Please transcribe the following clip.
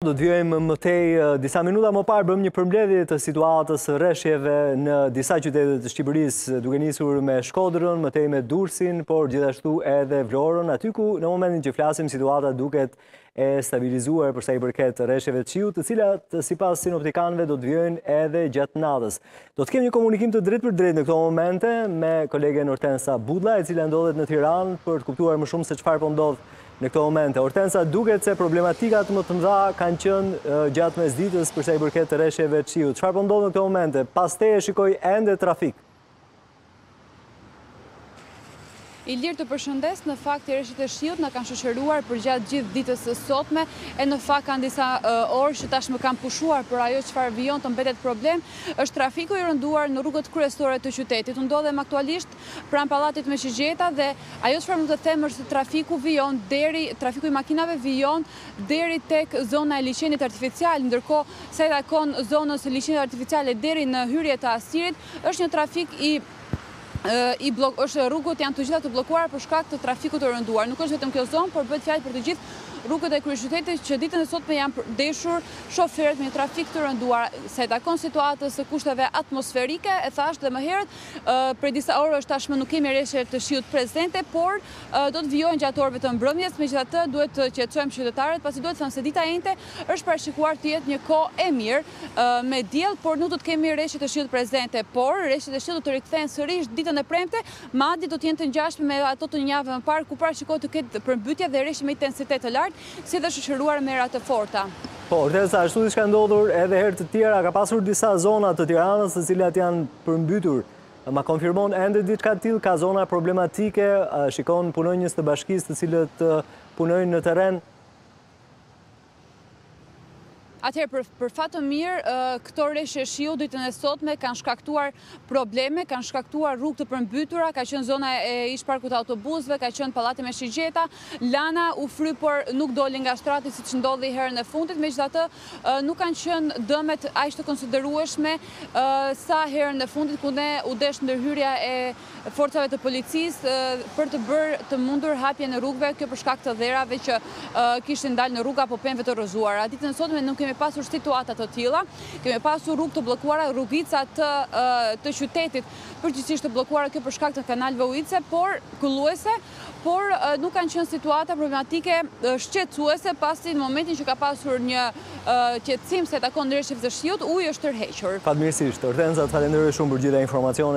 Do të vjojmë më tej disa minuta më parë bëm një përmbledhje të situatës rreshjeve në disa qytete të Shqipërisë, duke nisur me Shkodrën, më tej me Durrësin, por gjithashtu edhe Vlorën, aty ku në momentin që flasim situata duket e stabilizuar për sa i përket rreshjeve të qiut, të cilat sipas sinoptikanëve do të vijojnë edhe gjatë natës. Do të kemi një komunikim të drejtë për drejtë në këto momente me kolegen Hortensa Budlla, e cila ndodhet në Tiranë për të kuptuar më shumë se çfarë po ndodh në këto momente. Hortensa, duket se problematikat më të mëdha kanë qenë gjatë mesditës për sa i përket rreshjeve të qiut. Çfarë po ndodh në këto momente? Pas teje shikoj ende trafik. Ilir, të përshëndes, në fakt rreshtet e shiut në kanë shoqëruar për gjatë gjithë ditës së sotme, e në fakt kanë disa orë që tashmë kanë pushuar, për ajo çfarë vijon të mbetet problem është trafiku i rënduar në rrugët kryesore të qytetit. Ndodhem aktualisht pranë pallatit me Shigjeta dhe ajo çfarë mund të them është se trafiku i makinave vijon deri tek zona e liçenit artificial, ndërkohë sa i takon zonës së liçenit artificial deri në hyrje të Asirit, është një trafik është rrugët janë të gjitha të bllokuara për shkak të trafikut të rënduar. Nuk është vetëm kjo zonë, por bëhet fjalë për të gjithë rrugët e kryeqytetit që ditën e sotme janë deshur shoferët me një trafik të rënduar. Sa i takon situatës së kushteve atmosferike, e thash dhe më herët, për disa orësh tashmë nuk kemi rreshje të shiut prezente, por do të vijojnë gjatë orëve të mbrëmjes. Megjithatë, duhet të qetësojmë qytetarët, pasi duhet të thënë se dita e njëjte është parashikuar të jetë një kohë e mirë me diell, por nuk do të kemi rreshje të shiut prezente, por rreshjet e shiut do të rikthehen sërish ditën e premte, madje do të jenë të ngjashme me ato të një javë më parë, ku parashikohet të ketë përmbytje dhe rreshje me intensitet të lartë, si dhe shoqëruar me era të forta. Po, Hortensa, ashtu diçka ndodhur edhe herë të tjera, ka pasur disa zona të Tiranës të cilat janë përmbytur. Ma konfirmon ende diçka të tillë, ka zona problematike, shikon punonjës të bashkisë të cilët punojnë në terren? Atëherë, për fat të mirë, këto rreshje shiu ditën e sotme kanë shkaktuar probleme, kanë shkaktuar rrugë të përmbytura, ka qenë zona e ish-parkut të autobusëve, ka qenë pallati me Shigjeta, lana u fry por nuk doli nga shtrati siç ndodhi herën e fundit, megjithatë nuk kanë qenë dëmet aq të konsiderueshme sa herën e fundit ku ne u desh ndërhyrja e forcave të policisë për të bërë të mundur hapjen e rrugëve, kjo për shkak të dherave që kishin dalë në rrugë apo pemëve të rrëzuara. Ditën e sotme nuk kemi pasur situata të tilla, kemi pasur rrugë të bllokuara, rrugica të qytetit përgjithsisht të bllokuara, kjo për shkak të kanaleve ujitse, por kulluese, por nuk kanë qenë situata problematike shqetësuese, pasi në momentin që ka pasur një qetësim se takon rreshjeve të shiut, uji është tërhequr. Fatmirësisht, Hortensa, të falenderoj shumë për gjitha informacionet.